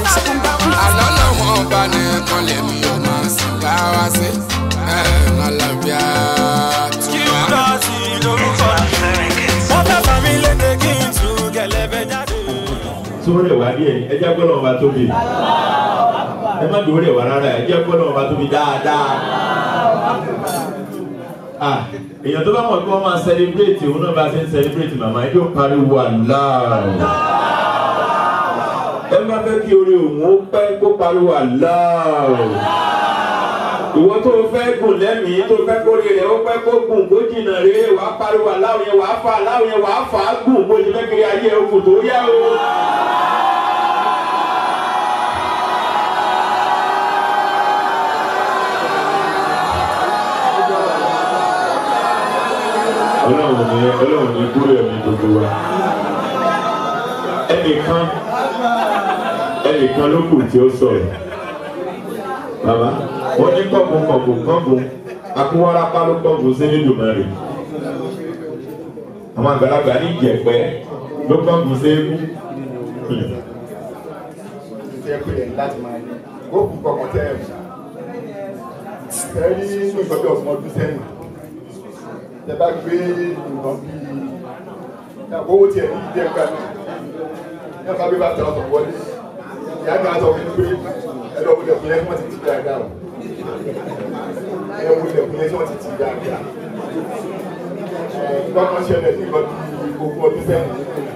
àlọ́ lọ́wọ́ ọba nìkan lèmi ò máa sìn láwá sí ọlọ́bíà tí wọ́n bá sí lórúkọ wọ́n fẹ́ fà mí lédè kí n tún gẹ̀lẹ́bẹ̀ jáde. sórí ẹ̀wà díẹ̀ ẹ jẹ́ gbọ́dọ̀ ọba tóbi ẹ má dòwó rẹ̀ wá rárá ẹ jẹ́ gbọ́dọ̀ ọba tóbi dáadáa. èèyàn tó bá mọ̀ pé wọ́n máa celebrate òun náà bá ṣe ń celebrate màmá ẹjọ́ pariwo Allah. ẹ má fẹ́ kí orí òun ó pẹ́ kó pariwo Allah. ìwọ tó fẹ́ gùn lẹ́mìí tó fẹ́ kórè rẹ̀ ó pẹ́ kó gùn kó jìnnà rere wàá pariwo Allah yẹn wàá fa Allah yẹn wàá fà á gùn bó ti fẹ́ kiri ayé okùn tó yá o. Ọlọ́run ní kúrò ẹ̀mí gbogbo wa. ẹnìkan ló kù tí ó sọ̀rọ̀. Bàbá wọ́n ní kọ̀gùn akúwárapá ló kọ̀gùn sí nínú mẹ́rin. Àwọn àgbàlagbà ní ìjẹ̀pẹ́ ló kọ̀gùn sí ewu. Ẹ̀rí inú ìgbọ́dọ̀ ọ̀sán ọdún sẹ́yìn. Tẹ́bá gbé nǹkan bí owó tí ẹ̀ ní ìdí ẹ̀ka ní ẹ̀ka bí bá tẹ̀ ọ̀sán wọlé. Ìyá mi àtọ̀ mi ní pé ẹ̀lọ́ wọlé ẹ̀kúnlẹ̀ tí wọ́n ti ti dáadáa o. Ẹ̀lọ́ wọlé ẹ̀kúnlẹ̀ tí wọ́n ti ti dáadáa. Nǹkan kan ṣẹlẹ̀ ní nǹkan bí ogún ọdún sẹ́yìn.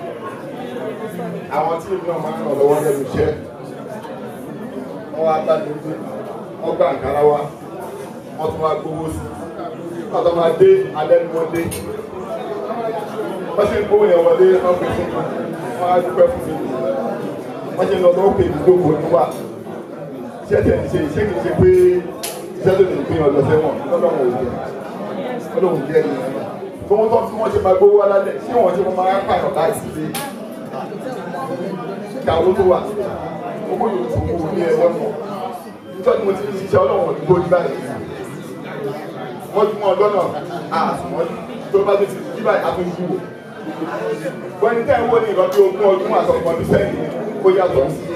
Àwọn tí ìlú náà máa ń ràn lọ́wọ́ lẹ́nu iṣẹ́. Wọ́n wá bá mi gbé, wọ́n gbà àǹkárá wá, wọ́n tún wá gbowó sí. Ọ̀tọ̀ máa dé alẹ́ ní wọ́n dé. Wọ́n ṣe ń gbówó yẹn wọlé wọ́n pè fún mi. Wọ́n á dúpẹ́ fún mi. Wọ́n ṣe ń lọ lọ́wọ́ pé ìdókòwò ní wà. Iṣẹ́ tẹ̀ ń ṣe iṣẹ́ kìí ṣe pé iṣẹ́ tó lè gbé ọ̀dọ̀ sẹ́wọ̀n lọ́dọ̀wọ̀n òjò. Ọlọ́run jẹ́ ẹni. Gbogbo tó fi wọ́n ṣe máa gbówó wá lálẹ́ sí wọ́n ṣe máa pààyàn láti ṣe. Ìkàwó tó wà. Owó yóò tún kú ní ẹ̀rọ mọ̀. Nítorí mo ti ń ṣiṣẹ́ ọlọ́run òdìbò ní báyìí. Wọ́n ti mú ọ lọ́nà àtúmọ̀ tó bá ti ti báyìí àtúntò. Wọ́n ní tẹ́ ń wọ́n ní ìrọ̀bí ogún ọdún àtọ̀kùn ọdún sẹ́yìn kó yàtọ̀ sí.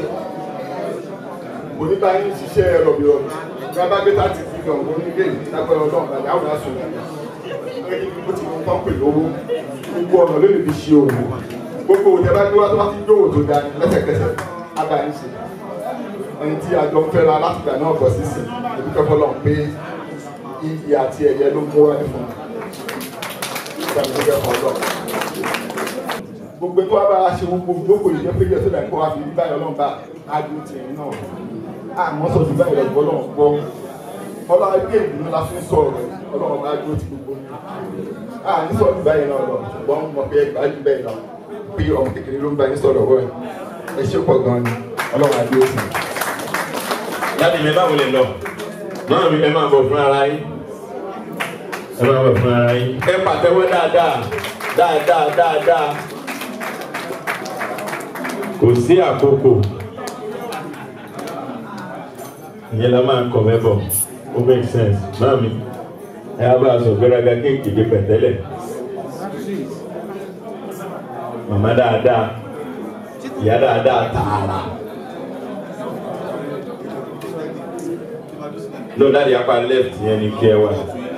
Oníbà yín ṣiṣẹ́ rọ̀bìrọ̀bì. Ní abágbé láti fi hàn wọ́n nílé lágbára ọlọ́run àti àwọn aṣọ. Ó ti mú pọ́ńpì lówó. Gbogbo ọ̀nà ló lè fi ṣe òwò. Gbogbo òjẹ́ bá gbé wá tó bá ti dówó tó dáa lẹ́sẹ̀kẹsẹ̀ abáyé ṣe. Ẹni tí àjọ ń fẹ́ra láti gbà náà bọ̀ sísìn. Èmi kọ́ fọlọ́ pé iyì àti ẹ̀yẹ ló mú wá ní fún mi. Gbogbo tó wá bá a ṣe gbogbo ìjẹ́ pé yẹ tó dà kó wá fi báyọ̀ ọlọ́run bá adùn tì í náà. Àmọ́ sọ ti báyọ̀ lọ́gbọ́ ọlọ́run gbọ́. Ọlọ́run ẹgbẹ́ ìdùnnú la fi ń sọ̀rọ̀ ọlọ́run bá dúró ti gbogbo ní. Ní sọ̀rọ̀ ti báyìí náà lọ ṣùgbọ́n mo fi ẹgbàá jù bẹ́ẹ̀ náà pé ọmọ kékeré ló ń bá yín sọ̀rọ̀ wọ̀ ẹ ṣe pọ̀ gan-an ni ọlọ́run adúró sí. Láti ilé báwo lè lọ? Báwo ni ẹ máa bọ̀ fún ara yín? Ẹ máa bọ̀ fún ara yín. Ẹ pàtẹ́wọ́ dáadáa. Kò sí àkókò. Ìyẹn la máa kọ̀ mẹ́bọ̀. Ó make sense. Máàmi, ẹ á bá a sọ gbéraga kéèkì dé pẹ̀tẹ́lẹ̀. Màmá dáadáa. Ìyá dáadáa tààrà. No, daddy, upper left here in Kiewa.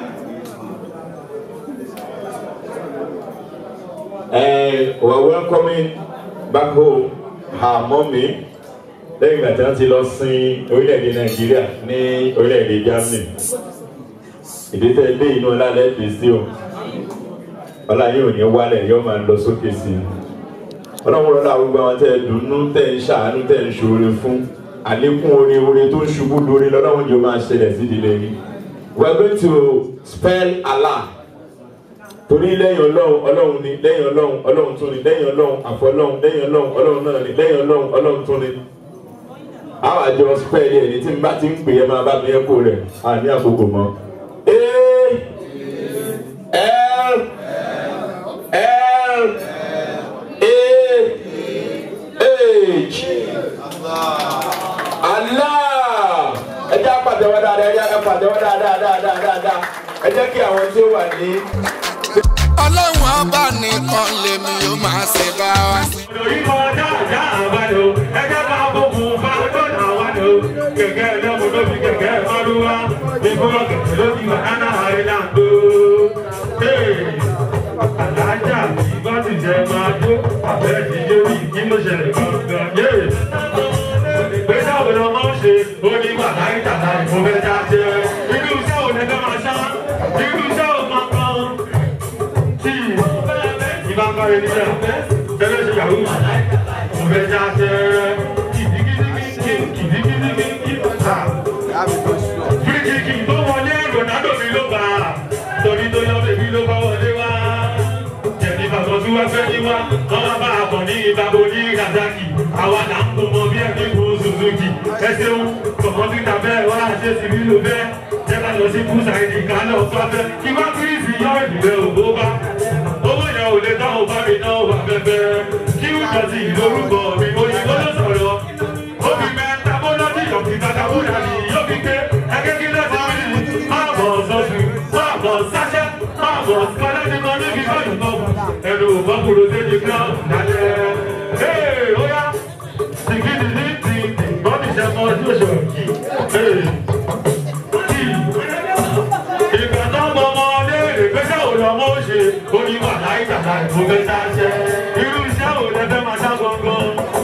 We're welcoming back home her mommy. Lẹ́yìn ìgbà tí wọ́n ti lọ sin orílẹ̀-èdè Nàìjíríà ní orílẹ̀-èdè Germany. Ìdíje dé inú ọlá lẹ́ẹ̀dẹ̀ sí o. Ọlá yóò ní wálẹ̀ yóò máa lọ sókè sí i. Ọlọ́run rọ́lá gbogbo àwọn tẹ́ ẹ dùnnú tẹ́ ẹ ṣàánú tẹ́ ẹ ṣoore fún. Àlékún oore tó ń ṣubú lórí lọ́lọ́run jọ máa ṣẹlẹ̀ sí ìdílé yìí. We are going to spell Allah. Torí lẹ́yìn Ọlọ́run ni, lẹ́yìn Ọlọ́run tún ni, lẹ́yìn Ọlọ́run àfọlọ́run, lẹ́yìn Ọlọ́run náà ni, lẹ́yìn Ọlọ́run tún ni. Àwọn àjọ spell yẹn ni tí n bá ti ń pè é máa bá mi ẹ́kọ́ rẹ̀ àní àkókò mọ́. Allah! Ẹ jẹ́ àpàtẹ́wọ́ dáadáa. Ẹ jẹ́ kí àwọn tí ó wà ní. Ọlọ́run ọba nìkan lèmi yóò máa ṣe bá wa sí. Òyìnbó dáadáa bá lò, ẹ jẹ́ bá gbogbo bá tó. kẹ̀kẹ́ lọ́mọ ló fi kẹ̀kẹ́ mọ́rúwá ìfowó kẹ̀kẹ́ ló fi wàhánà àìlàndó. Alájà ìbá ti jẹ máa jó àbẹ́ ti yé mi kí ló ṣẹlẹ̀ gangan yé. Ìgbésẹ̀ òun lọ máa ń ṣe onígbà láì tàbí ìfowópamọ́ jẹ́ irú iṣẹ́ òun ẹgbẹ́ máa ṣá irú iṣẹ́ òun máa kàn tí ìbá ń bá rẹ̀ níṣẹ́ tẹ́lẹ̀ ṣe yàrá ìfowópamọ́ jẹ́ Fíríkìkì tó wọlé Ronaldo mi ló bá torí tó yọ bèbí ló bá wọlé wá. Jẹ̀bi bàbá tí wá fẹ́ ní wá, wọ́n máa bá àbọ̀ ní ìbábo ní Kazaki. Àwa là ń kó mọ bí ẹ̀mí kú Suzuki. Ẹ ṣeun, kọ̀mọ́ tí ta bẹ́ẹ̀ wá ṣe sí mi ló bẹ́ẹ̀. Jẹ́ ká lọ sí Búsà ìdíkà náà tó fẹ́. Kí wá kírísì yọ ìdílé ògbó bá. Owó yẹn ò lè dáhùn bá mi náà wà fẹ́fẹ́. Kí wùdọ̀ sí ìlórúkọ mi, òyìnbó ló sọ̀rọ̀. Omi mẹ́ta bó lọ́dí ọ̀gbìn tàkà búdà ni yóò fi gbé ẹgbẹ́ kí lọ́dí mi. Máa bọ̀ sọ́sù, máa bọ̀ sáṣẹ́, máa bọ̀ kọ́lá ní kan níbi bọ́ọ̀lù náà. Ẹnu òbọ̀kùnrin tó ti gbọ́ lálẹ́. Ee, ó yá, sìgìdì ní ti bọ́ọ̀lù ìṣẹ́mọ́ ojú òṣèlú kì. Ìgbà tó mọ ọmọ léèrè pẹ́sẹ́ òun lọ́mọ ó ṣe oníwà láì tàkà ìfowópamọ́ sáṣẹ́. Irú iṣẹ́ òun lẹ́fẹ́ máa ṣá gangan.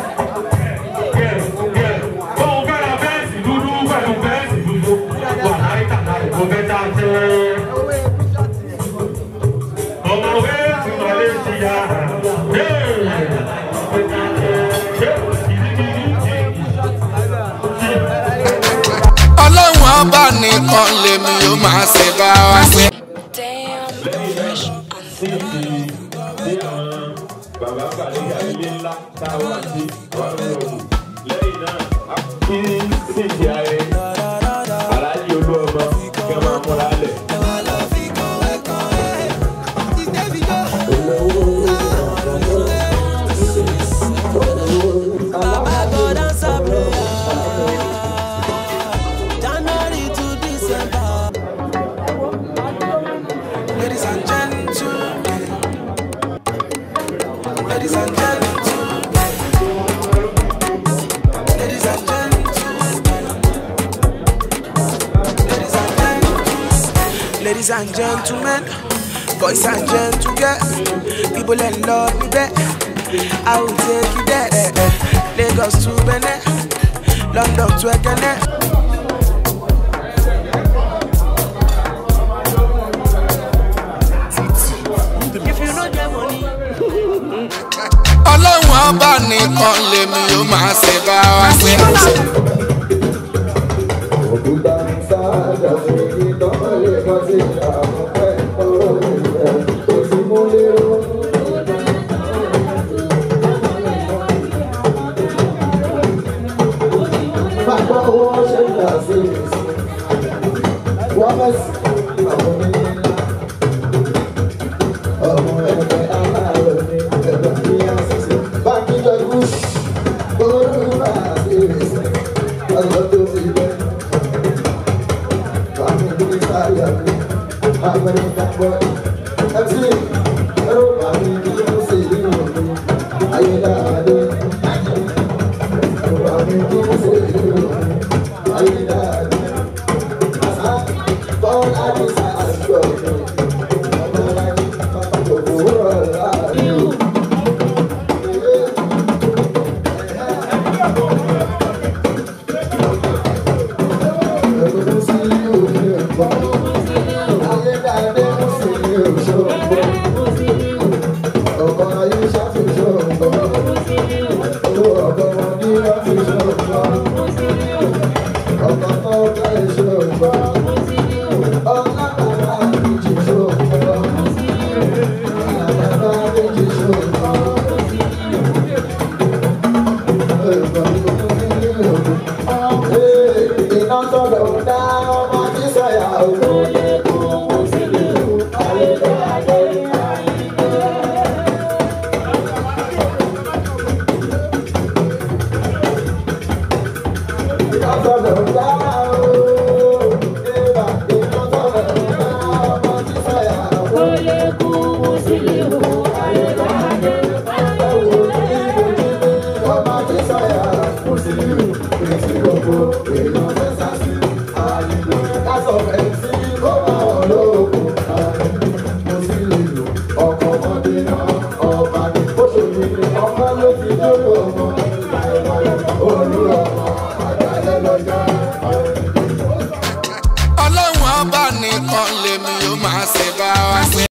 Ọlọ́run ọba nìkan lèmi ó máa ṣe bá wa ṣe. Bàbá Kàlíyà ilé ńlá táwọn àti wàlúùlọ́wù lẹ́yìn náà kí sídìí ayé aláàjì olúọmọ kí wọ́n máa múra lẹ̀. Ladies and gentlemen, boys and gentlemen, people in love me back. I will take you there, Lagos to Benin, London to Ekene. If you know the money. Ọlọ́run ọba nìkan lèmi ó máa ṣe bá wa ṣe. Muslim.